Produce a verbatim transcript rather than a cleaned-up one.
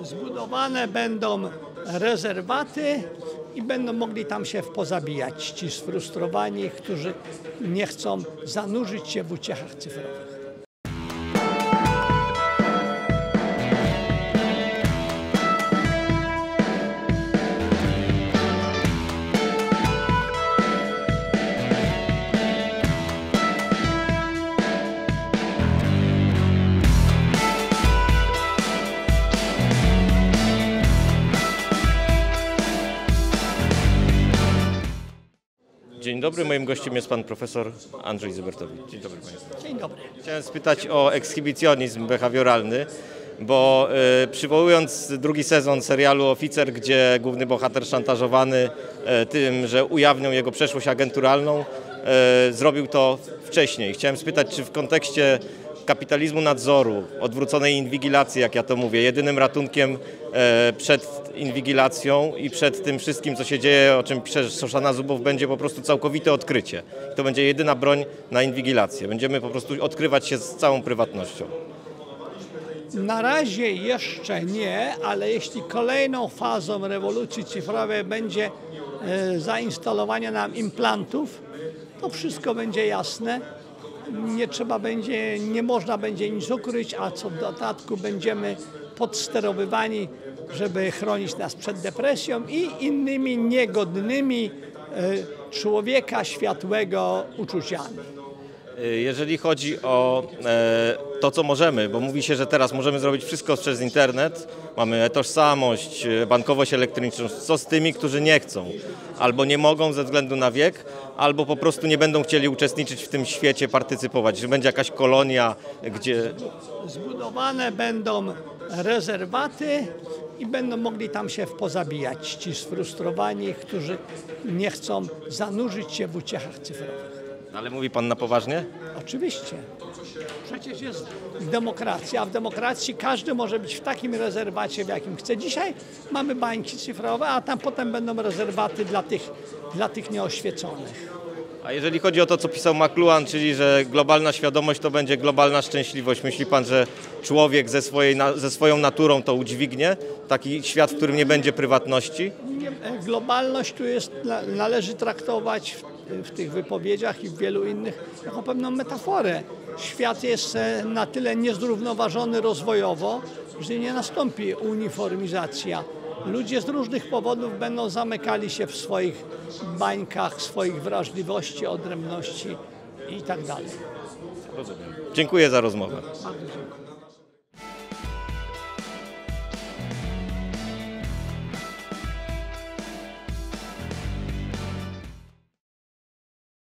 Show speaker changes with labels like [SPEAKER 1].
[SPEAKER 1] Zbudowane będą rezerwaty i będą mogli tam się pozabijać ci sfrustrowani, którzy nie chcą zanurzyć się w uciechach cyfrowych.
[SPEAKER 2] Dzień dobry, moim gościem jest pan profesor Andrzej Zybertowicz. Dzień dobry państwu.
[SPEAKER 1] Dzień dobry.
[SPEAKER 2] Chciałem spytać o ekshibicjonizm behawioralny, bo y, przywołując drugi sezon serialu Oficer, gdzie główny bohater szantażowany y, tym, że ujawnią jego przeszłość agenturalną, y, zrobił to wcześniej. Chciałem spytać, czy w kontekście kapitalizmu nadzoru, odwróconej inwigilacji, jak ja to mówię, jedynym ratunkiem e, przed inwigilacją i przed tym wszystkim, co się dzieje, o czym pisze Szoszana Zubow, będzie po prostu całkowite odkrycie. I to będzie jedyna broń na inwigilację. Będziemy po prostu odkrywać się z całą prywatnością.
[SPEAKER 1] Na razie jeszcze nie, ale jeśli kolejną fazą rewolucji cyfrowej będzie e, zainstalowanie nam implantów, to wszystko będzie jasne. Nie trzeba będzie, nie można będzie nic ukryć, a co w dodatku będziemy podsterowywani, żeby chronić nas przed depresją i innymi niegodnymi e, człowieka światłego uczuciami.
[SPEAKER 2] Jeżeli chodzi o e, to, co możemy, bo mówi się, że teraz możemy zrobić wszystko przez internet, mamy tożsamość, bankowość elektroniczną, co z tymi, którzy nie chcą, albo nie mogą ze względu na wiek, albo po prostu nie będą chcieli uczestniczyć w tym świecie, partycypować, że będzie jakaś kolonia, gdzie...
[SPEAKER 1] Zbudowane będą rezerwaty i będą mogli tam się pozabijać ci sfrustrowani, którzy nie chcą zanurzyć się w uciechach cyfrowych.
[SPEAKER 2] Ale mówi pan na poważnie?
[SPEAKER 1] Oczywiście. Przecież jest demokracja, a w demokracji każdy może być w takim rezerwacie, w jakim chce. Dzisiaj mamy bańki cyfrowe, a tam potem będą rezerwaty dla tych, dla tych nieoświeconych.
[SPEAKER 2] A jeżeli chodzi o to, co pisał McLuhan, czyli że globalna świadomość to będzie globalna szczęśliwość, myśli pan, że człowiek ze, swojej, ze swoją naturą to udźwignie? Taki świat, w którym nie będzie prywatności?
[SPEAKER 1] Nie, globalność tu jest, należy traktować w, w tych wypowiedziach i w wielu innych jako pewną metaforę. Świat jest na tyle niezrównoważony rozwojowo, że nie nastąpi uniformizacja. Ludzie z różnych powodów będą zamykali się w swoich bańkach, swoich wrażliwości, odrębności i tak dalej.
[SPEAKER 2] Rozumiem. Dziękuję za rozmowę.
[SPEAKER 1] Bardzo dziękuję.